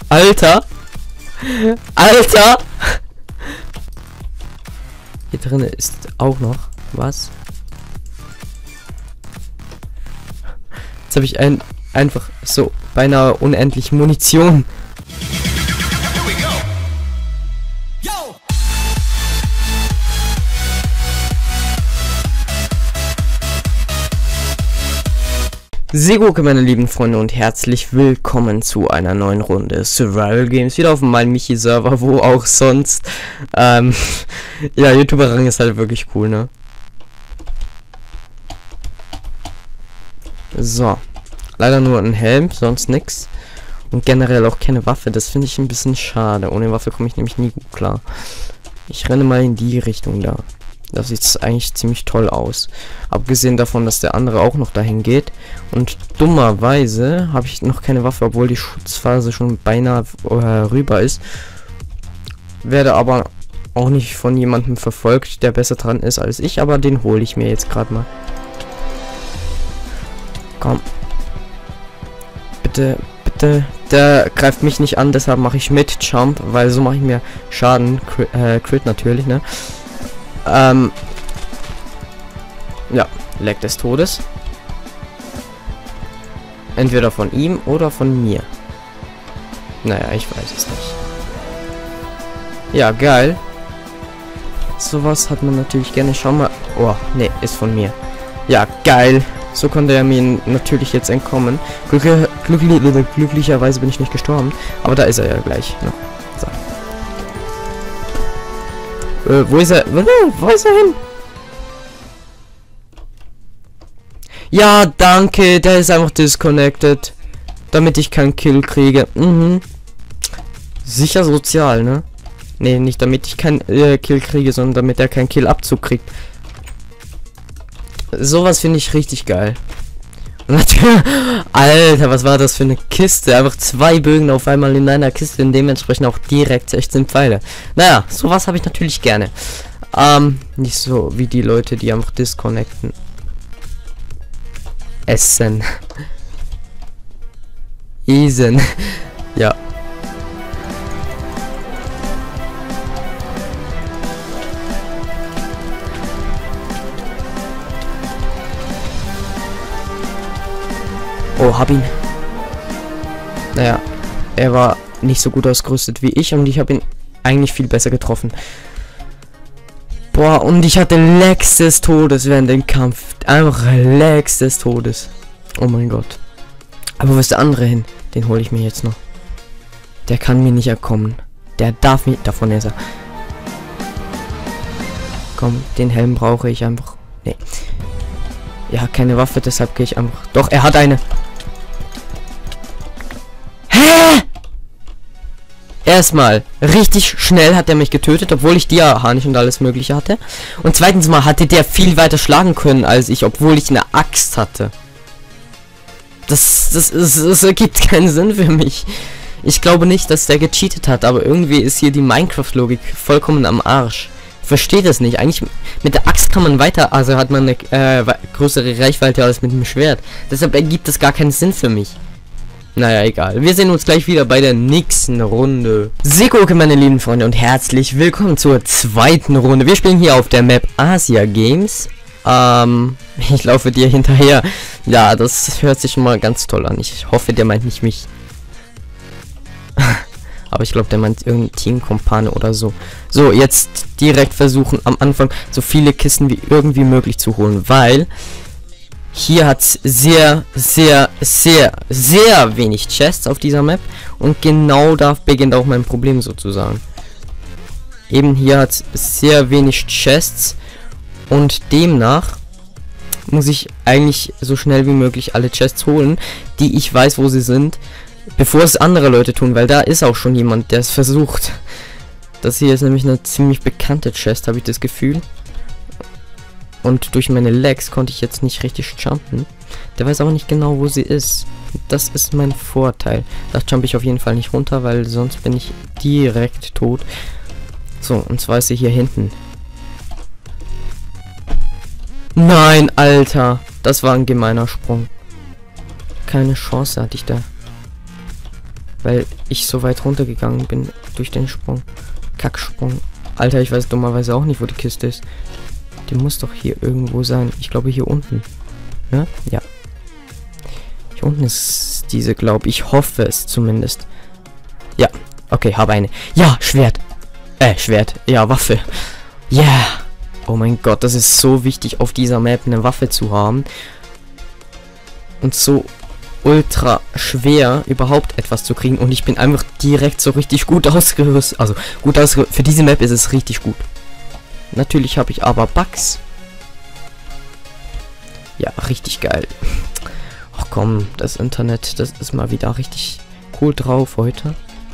Alter! Alter! Hier drin ist auch noch was. Jetzt habe ich einfach so beinahe unendlich Munition. Segoke, meine lieben Freunde, und herzlich willkommen zu einer neuen Runde Survival Games, wieder auf dem MeinMichi-Server, wo auch sonst. Ja, YouTuber-Rang ist halt wirklich cool, ne? So, leider nur ein Helm, sonst nix. Und generell auch keine Waffe, das finde ich ein bisschen schade. Ohne Waffe komme ich nämlich nie gut klar. Ich renne mal in die Richtung da. Da sieht es eigentlich ziemlich toll aus. Abgesehen davon, dass der andere auch noch dahin geht. Und dummerweise habe ich noch keine Waffe, obwohl die Schutzphase schon beinahe rüber ist. Werde aber auch nicht von jemandem verfolgt, der besser dran ist als ich. Aber den hole ich mir jetzt gerade mal. Komm. Bitte, bitte. Der greift mich nicht an, deshalb mache ich mit Jump, weil so mache ich mir Schaden. Crit natürlich, ne? Ja, Leck des Todes. Entweder von ihm oder von mir. Naja, ich weiß es nicht. Ja, geil. Sowas hat man natürlich gerne. Schau mal. Oh, ne, ist von mir. Ja, geil. So konnte er mir natürlich jetzt entkommen. Glücklicherweise bin ich nicht gestorben. Aber da ist er ja gleich. Ne? So. Wo ist er? Wo ist er hin? Ja, danke. Der ist einfach disconnected. Damit ich keinen Kill kriege. Mhm. Sicher sozial, ne? Ne, nicht damit ich keinen Kill kriege, sondern damit er keinen Kill-Abzug kriegt. Sowas finde ich richtig geil. Natürlich. Alter, was war das für eine Kiste? Einfach 2 Bögen auf einmal in einer Kiste und dementsprechend auch direkt 16 Pfeile. Naja, sowas habe ich natürlich gerne. Nicht so wie die Leute, die einfach disconnecten. Essen. Eisen. Ja. Oh, hab ihn. Naja, er war nicht so gut ausgerüstet wie ich und ich habe ihn eigentlich viel besser getroffen. Boah, und ich hatte Lags des Todes während dem Kampf. Einfach Lags des Todes. Oh mein Gott. Aber wo ist der andere hin? Den hole ich mir jetzt noch. Der kann mir nicht entkommen. Der darf mir... Davon ist er. Komm, den Helm brauche ich einfach. Nee. Ja, keine Waffe, deshalb gehe ich einfach... Doch, er hat eine. Hä? Erstmal, richtig schnell hat er mich getötet, obwohl ich Dia-Harnisch und alles mögliche hatte. Und zweitens mal hatte der viel weiter schlagen können als ich, obwohl ich eine Axt hatte. Das ergibt keinen Sinn für mich. Ich glaube nicht, dass der gecheatet hat, aber irgendwie ist hier die Minecraft-Logik vollkommen am Arsch. Ich verstehe das nicht. Eigentlich mit der Axt kann man weiter, also hat man eine größere Reichweite als mit dem Schwert. Deshalb ergibt das gar keinen Sinn für mich. Naja, egal. Wir sehen uns gleich wieder bei der nächsten Runde. Segoke, meine lieben Freunde, und herzlich willkommen zur zweiten Runde. Wir spielen hier auf der Map Asia Games. Ich laufe dir hinterher. Ja, das hört sich schon mal ganz toll an. Ich hoffe, der meint nicht mich. Aber ich glaube, der meint irgendein Teamkompane oder so. So, jetzt direkt versuchen, am Anfang so viele Kisten wie irgendwie möglich zu holen, weil... Hier hat es sehr wenig Chests auf dieser Map. Und genau da beginnt auch mein Problem sozusagen. Eben hier hat es sehr wenig Chests. Und demnach muss ich eigentlich so schnell wie möglich alle Chests holen, die ich weiß, wo sie sind. Bevor es andere Leute tun, weil da ist auch schon jemand, der es versucht. Das hier ist nämlich eine ziemlich bekannte Chest, habe ich das Gefühl. Und durch meine Lags konnte ich jetzt nicht richtig jumpen. Der weiß auch nicht genau, wo sie ist. Das ist mein Vorteil. Da jump ich auf jeden Fall nicht runter, weil sonst bin ich direkt tot. So, und zwar ist sie hier hinten. Nein, Alter. Das war ein gemeiner Sprung. Keine Chance hatte ich da. weil ich so weit runtergegangen bin durch den Sprung. Kacksprung. Alter, ich weiß dummerweise auch nicht, wo die Kiste ist. Die muss doch hier irgendwo sein. Ich glaube hier unten. Ja? Ja. Hier unten ist diese, glaube ich. Hoffe es zumindest. Ja. Okay, habe eine. Ja, Schwert. Schwert. Ja, Waffe. Ja. Yeah. Oh mein Gott, das ist so wichtig, auf dieser Map eine Waffe zu haben. Und so ultra schwer überhaupt etwas zu kriegen. Und ich bin einfach direkt so richtig gut ausgerüstet. Also gut ausgerüstet. Für diese Map ist es richtig gut. Natürlich habe ich aber Bugs. Ja, richtig geil. Ach komm, das Internet, das ist mal wieder richtig cool drauf heute.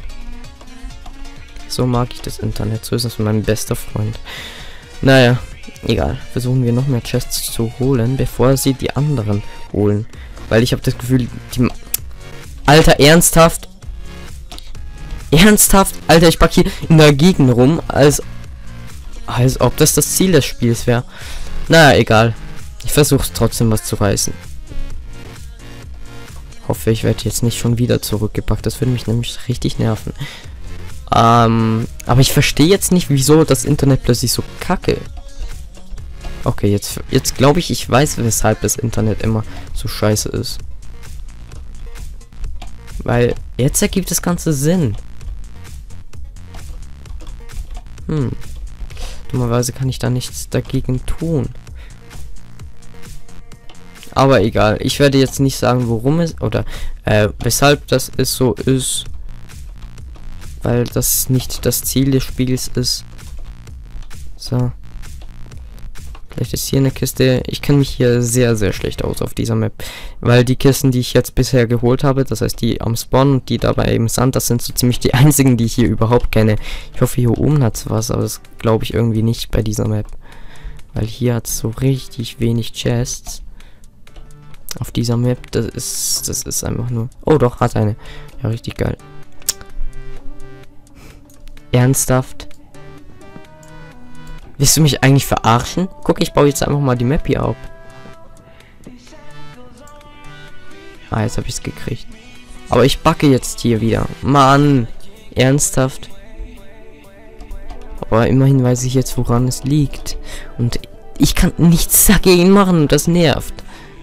So mag ich das Internet. So ist es mein bester Freund. Naja, egal. Versuchen wir noch mehr Chests zu holen, bevor sie die anderen holen. Weil ich habe das Gefühl, die... Alter, ernsthaft? Ernsthaft? Alter, ich pack hier in der Gegend rum, als ob das Ziel des Spiels wäre. Naja, egal. Ich versuche trotzdem was zu reißen. Hoffe, ich werde jetzt nicht schon wieder zurückgepackt. Das würde mich nämlich richtig nerven. Aber ich verstehe jetzt nicht, wieso das Internet plötzlich so kacke. Okay, jetzt glaube ich weiß, weshalb das Internet immer so scheiße ist. Weil jetzt ergibt das Ganze Sinn. Dummerweise kann ich da nichts dagegen tun. Aber egal, ich werde jetzt nicht sagen, worum es oder weshalb das so ist. Weil das nicht das Ziel des Spiels ist. So. Vielleicht ist hier eine Kiste. Ich kenne mich hier sehr, sehr schlecht aus auf dieser Map. Weil die Kisten, die ich jetzt bisher geholt habe, das heißt die am Spawn und die dabei im Sand, das sind so ziemlich die einzigen, die ich hier überhaupt kenne. Ich hoffe, hier oben hat es was, aber das glaube ich irgendwie nicht bei dieser Map. Weil hier hat es so richtig wenig Chests. Auf dieser Map, das ist einfach nur... Oh doch, hat eine. Ja, richtig geil. Ernsthaft? Willst du mich eigentlich verarschen? Guck, ich baue jetzt einfach mal die Map hier auf. Ah, jetzt habe ich es gekriegt. Aber ich backe jetzt hier wieder. Mann! Ernsthaft? Aber immerhin weiß ich jetzt, woran es liegt. Und ich kann nichts dagegen machen und das nervt.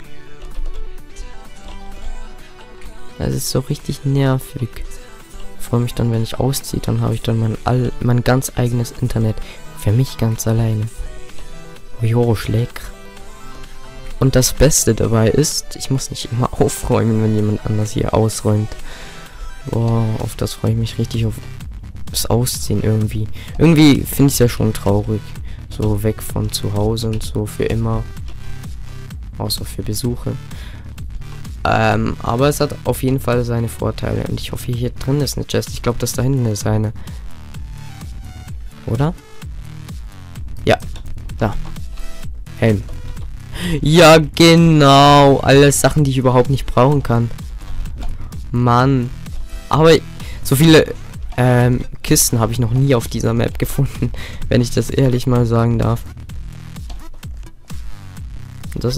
Das ist so richtig nervig. Ich freue mich dann, wenn ich ausziehe, dann habe ich dann mein ganz eigenes Internet. Für mich ganz alleine. Jo, schleck. Und das Beste dabei ist, ich muss nicht immer aufräumen, wenn jemand anders hier ausräumt. Boah, auf das freue ich mich richtig, auf das Ausziehen irgendwie. Irgendwie finde ich es ja schon traurig. So weg von zu Hause und so für immer. Außer für Besuche. Aber es hat auf jeden Fall seine Vorteile. Und ich hoffe, hier drin ist eine Chest. Ich glaube, dass da hinten ist eine. Oder? Ja. Da. Helm. Ja, genau. Alles Sachen, die ich überhaupt nicht brauchen kann. Mann. Aber so viele Kisten habe ich noch nie auf dieser Map gefunden. Wenn ich das ehrlich mal sagen darf. Das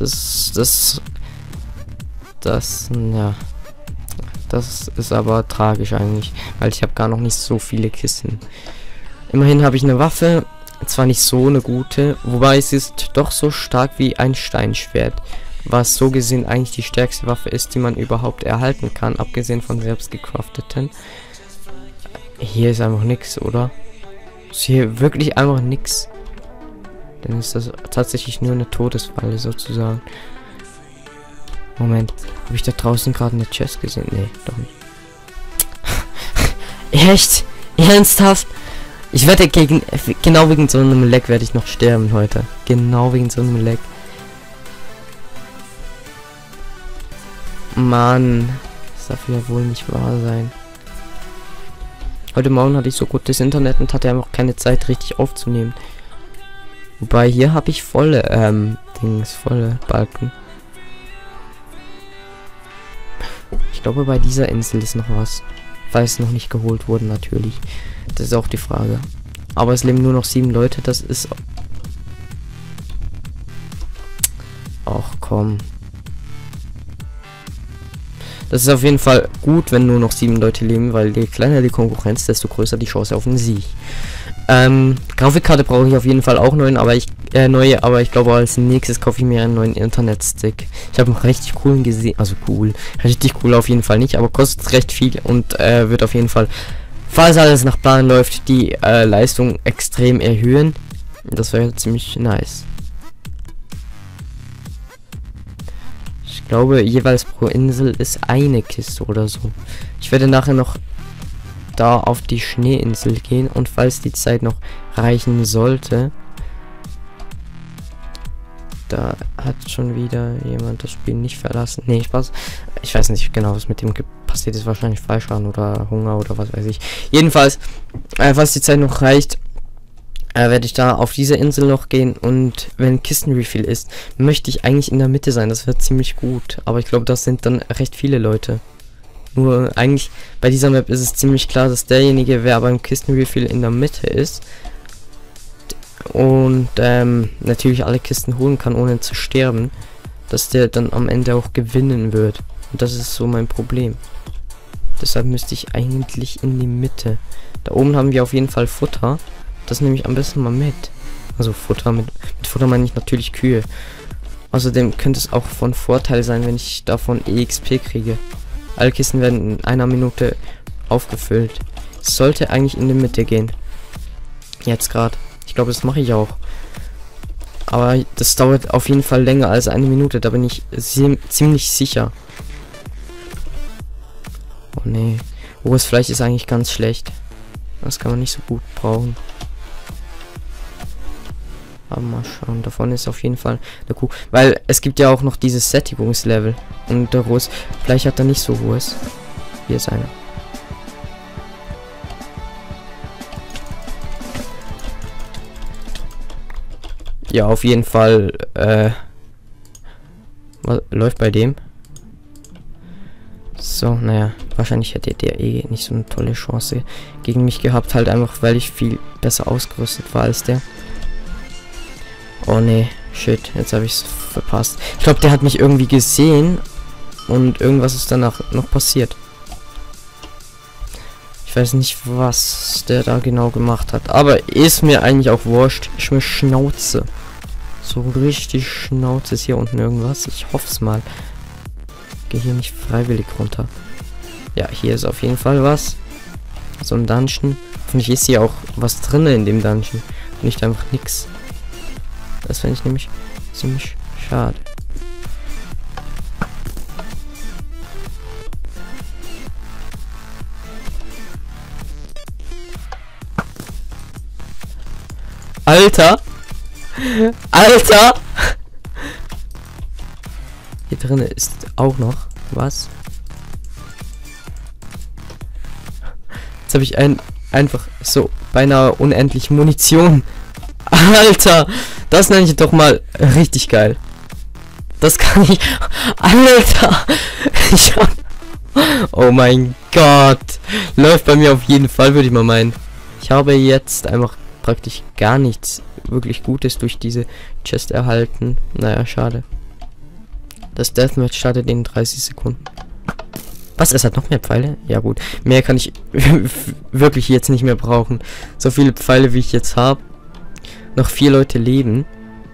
ist aber tragisch eigentlich, weil ich habe gar noch nicht so viele Kisten. Immerhin habe ich eine Waffe, zwar nicht so eine gute, wobei es ist doch so stark wie ein Steinschwert, was so gesehen eigentlich die stärkste Waffe ist, die man überhaupt erhalten kann, abgesehen von selbst gecrafteten. Hier ist einfach nichts, oder? Ist hier wirklich einfach nichts? Dann ist das tatsächlich nur eine Todesfalle sozusagen. Moment, habe ich da draußen gerade eine Chest gesehen? Nee, doch nicht. Echt? Ernsthaft? Ich werde genau wegen so einem Leck werde ich noch sterben heute. Genau wegen so einem Leck. Mann, das darf ja wohl nicht wahr sein. Heute Morgen hatte ich so gutes Internet und hatte einfach keine Zeit richtig aufzunehmen. Wobei hier habe ich volle volle Balken. Ich glaube, bei dieser Insel ist noch was. Weil es noch nicht geholt wurde, natürlich. Das ist auch die Frage. Aber es leben nur noch 7 Leute, das ist... Ach komm. Das ist auf jeden Fall gut, wenn nur noch 7 Leute leben, weil je kleiner die Konkurrenz, desto größer die Chance auf einen Sieg. Grafikkarte brauche ich auf jeden Fall auch neue, aber ich glaube als nächstes kaufe ich mir einen neuen Internetstick. Ich habe einen richtig coolen gesehen, also cool, richtig cool auf jeden Fall nicht, aber kostet recht viel und wird auf jeden Fall, falls alles nach Plan läuft, die Leistung extrem erhöhen. Das wäre ziemlich nice. Ich glaube, jeweils pro Insel ist eine Kiste oder so. Ich werde nachher noch da auf die Schneeinsel gehen und falls die Zeit noch reichen sollte, da hat schon wieder jemand das Spiel nicht verlassen. Nee, Spaß. Ich weiß nicht genau, was mit dem passiert ist. Wahrscheinlich Fallschaden oder Hunger oder was weiß ich. Jedenfalls, falls die Zeit noch reicht, werde ich da auf diese Insel noch gehen und wenn Kistenrefill ist, möchte ich eigentlich in der Mitte sein. Das wird ziemlich gut. Aber ich glaube, das sind dann recht viele Leute. Nur eigentlich bei dieser Map ist es ziemlich klar, dass derjenige, wer beim Kistenrefill in der Mitte ist und natürlich alle Kisten holen kann, ohne zu sterben, dass der dann am Ende auch gewinnen wird. Und das ist so mein Problem. Deshalb müsste ich eigentlich in die Mitte. Da oben haben wir auf jeden Fall Futter. Das nehme ich am besten mal mit. Also Futter, mit Futter meine ich natürlich Kühe. Außerdem könnte es auch von Vorteil sein, wenn ich davon EXP kriege. Alle Kisten werden in einer Minute aufgefüllt. Es sollte eigentlich in die Mitte gehen. Jetzt gerade. Ich glaube, das mache ich auch. Aber das dauert auf jeden Fall länger als eine Minute. Da bin ich ziemlich sicher. Oh nee. Rohes Fleisch ist eigentlich ganz schlecht. Das kann man nicht so gut brauchen. Aber mal schauen, davon ist auf jeden Fall der Kuh. Weil es gibt ja auch noch dieses Sättigungslevel. Und der rohes Fleisch hat da nicht so hohes. Hier ist einer. Ja, auf jeden Fall, was läuft bei dem? So, naja, wahrscheinlich hätte der eh nicht so eine tolle Chance gegen mich gehabt, halt einfach, weil ich viel besser ausgerüstet war als der. Oh nee, shit, jetzt habe ich es verpasst. Ich glaube, der hat mich irgendwie gesehen und irgendwas ist danach noch passiert. Ich weiß nicht, was der da genau gemacht hat, aber ist mir eigentlich auch wurscht. Ich mir Schnauze. So richtig Schnauze ist hier unten irgendwas. Ich hoffe es mal. Gehe hier nicht freiwillig runter. Ja, hier ist auf jeden Fall was. So ein Dungeon. Hoffentlich ist hier auch was drin in dem Dungeon. Nicht einfach nix. Das finde ich nämlich ziemlich schade. Alter! Alter! Hier drin ist auch noch was. Jetzt habe ich einfach so beinahe unendlich Munition. Alter! Das nenne ich doch mal richtig geil. Das kann ich... Alter! Ich hab... Oh mein Gott! Läuft bei mir auf jeden Fall, würde ich mal meinen. Ich habe jetzt einfach praktisch gar nichts wirklich Gutes durch diese Chest erhalten. Naja, schade. Das Deathmatch startet in 30 Sekunden. Was? Es hat noch mehr Pfeile? Ja gut. Mehr kann ich wirklich jetzt nicht mehr brauchen. So viele Pfeile, wie ich jetzt habe. Noch 4 Leute leben.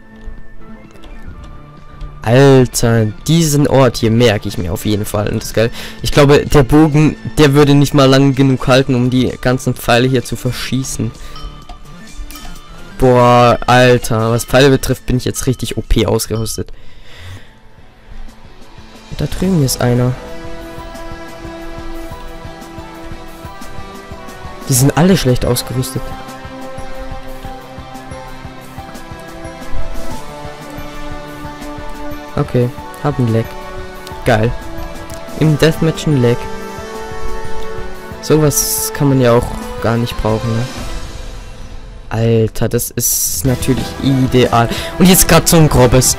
Alter, diesen Ort hier merke ich mir auf jeden Fall. Und das ist geil. Ich glaube, der Bogen, der würde nicht mal lang genug halten, um die ganzen Pfeile hier zu verschießen. Boah, Alter, was Pfeile betrifft, bin ich jetzt richtig OP ausgerüstet. Da drüben ist einer. Die sind alle schlecht ausgerüstet. Okay, hab ein Lag. Geil. Im Deathmatch ein Lag. Sowas kann man ja auch gar nicht brauchen, ne? Alter, das ist natürlich ideal. Und jetzt gerade so ein grobes.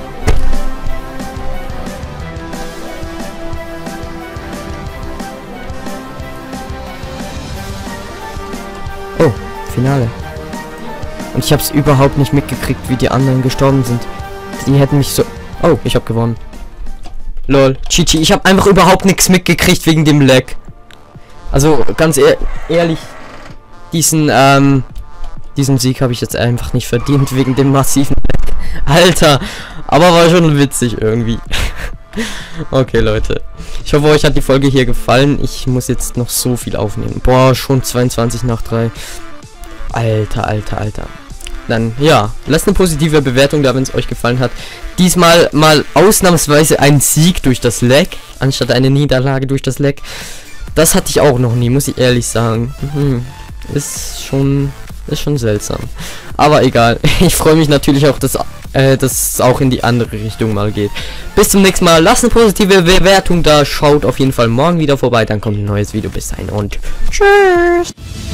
Oh, Finale. Und ich habe es überhaupt nicht mitgekriegt, wie die anderen gestorben sind. Die hätten mich so... Oh, ich habe gewonnen. Lol, GG. Ich habe einfach überhaupt nichts mitgekriegt wegen dem Lag. Also ganz ehrlich, diesen Sieg habe ich jetzt einfach nicht verdient wegen dem massiven Lag. Alter, aber war schon witzig irgendwie. Okay, Leute. Ich hoffe, euch hat die Folge hier gefallen. Ich muss jetzt noch so viel aufnehmen. Boah, schon 22 nach 3. Alter. Dann, ja, lasst eine positive Bewertung da, wenn es euch gefallen hat. Diesmal mal ausnahmsweise ein Sieg durch das Lag, anstatt eine Niederlage durch das Lag. Das hatte ich auch noch nie, muss ich ehrlich sagen. Ist schon seltsam. Aber egal. Ich freue mich natürlich auch, dass es auch in die andere Richtung mal geht. Bis zum nächsten Mal. Lasst eine positive Bewertung da. Schaut auf jeden Fall morgen wieder vorbei. Dann kommt ein neues Video. Bis dahin und tschüss.